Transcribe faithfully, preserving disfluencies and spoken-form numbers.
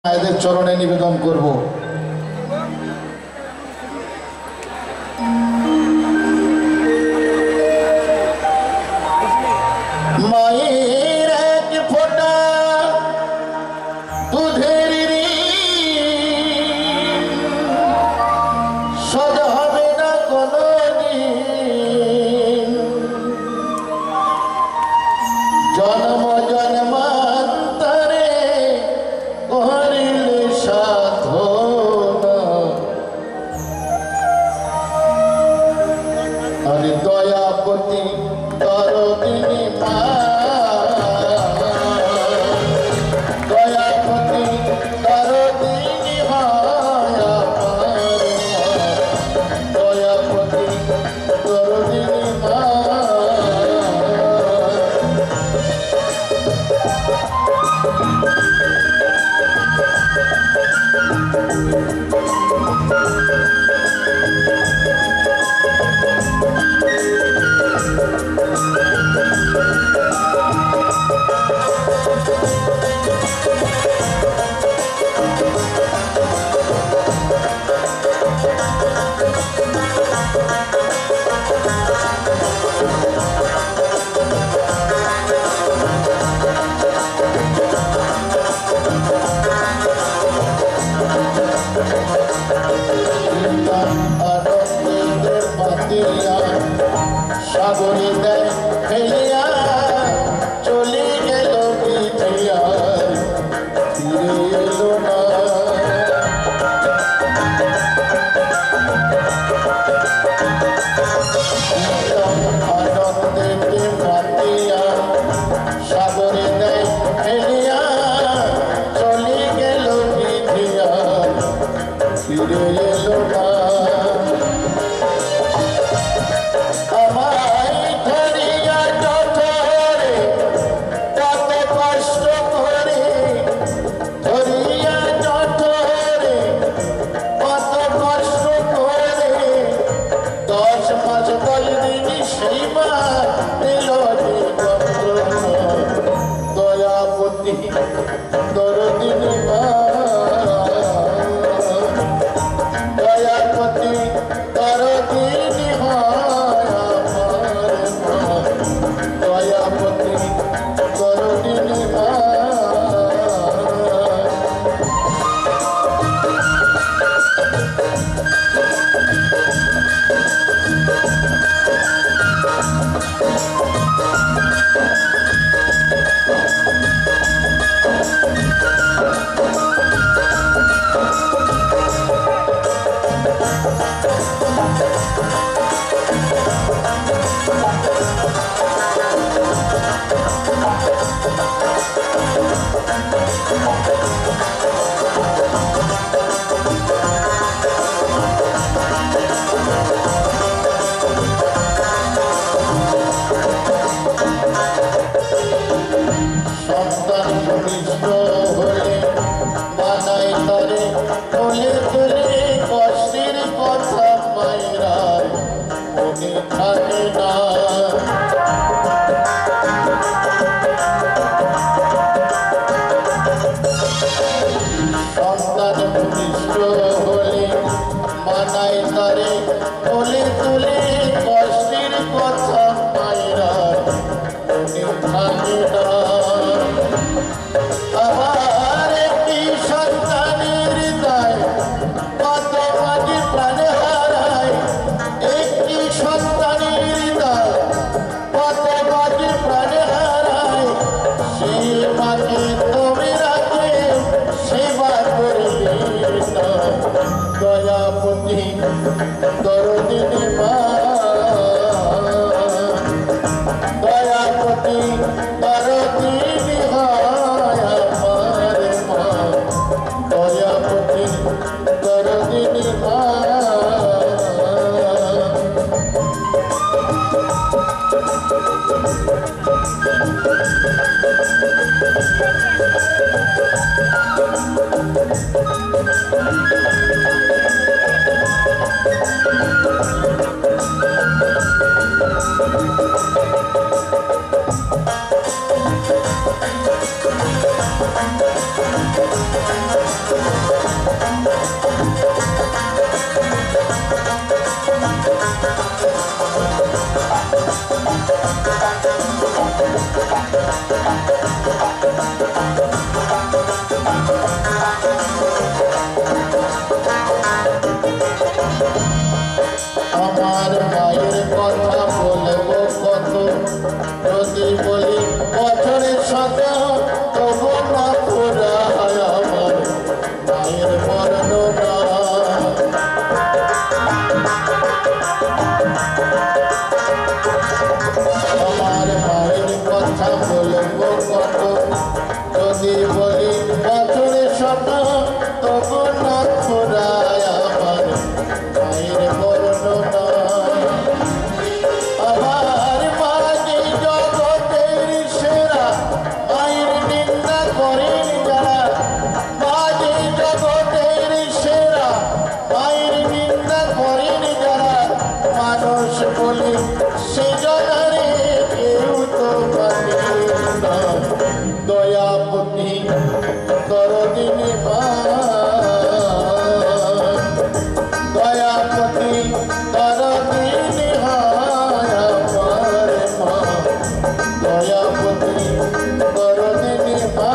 মায়েদের চরণে নিবেদন করব। মায়ের এক ফোঁটা দুধের শোধ হবে না কোনদিন, জন্ম জন্মান্তরে করিলে সাধনা। আরে দয়াপতি তরদিনী মা, দয়াপতি তরদিনী মায়া পারে, দয়াপতি তরদিনী মা। সাগরে দেয় ফেলিয়া চলে গেল বিধিয়া, ফিরে এলো না। আনন্দেতে মাতিয়া সাগরে দেয় ফেলিয়া চলে গেল বিধিয়া, ফিরে এলো না। দয়াপতি তরদিনী মা, দয়াপতি তরদিনী মায়া পারে মা, দয়াপতি তরদিনী মা। কষ্টের কথা মায়েরা মনে থাকে না, সন্তান ভূমিষ্ঠ হলে মানাই তারে কোলে তুলে, কষ্টের কথা মায়েরা মনে থাকে না। আবার একটি সন্তানের দায় কত মাঝে প্রাণে হারায়, একটি সন্তানের দায় কত মাঝে প্রাণে হারায়, সেই মাকে তুমি রাখে সেবা করলে না। দয়াপতি তরদিনী মা, দয়াপতি তরদিনী মায়া পারে মা, দয়াপতি তরদিনী মা। তবু না ফুরায় আমার মায়ের বর্ণনা আমার মাঝে জগতের সেরা মায়ের নিন্দা করেন যারা মাঝে জগতের সেরা মায়ের নিন্দা করেন যারা মানুষ বলে সে জনারে কেউ তো মানে না দয়াপতি করদিনী মা দয়াপতি করদিনী হায় আমার মা দয়াপতি করদিনী মা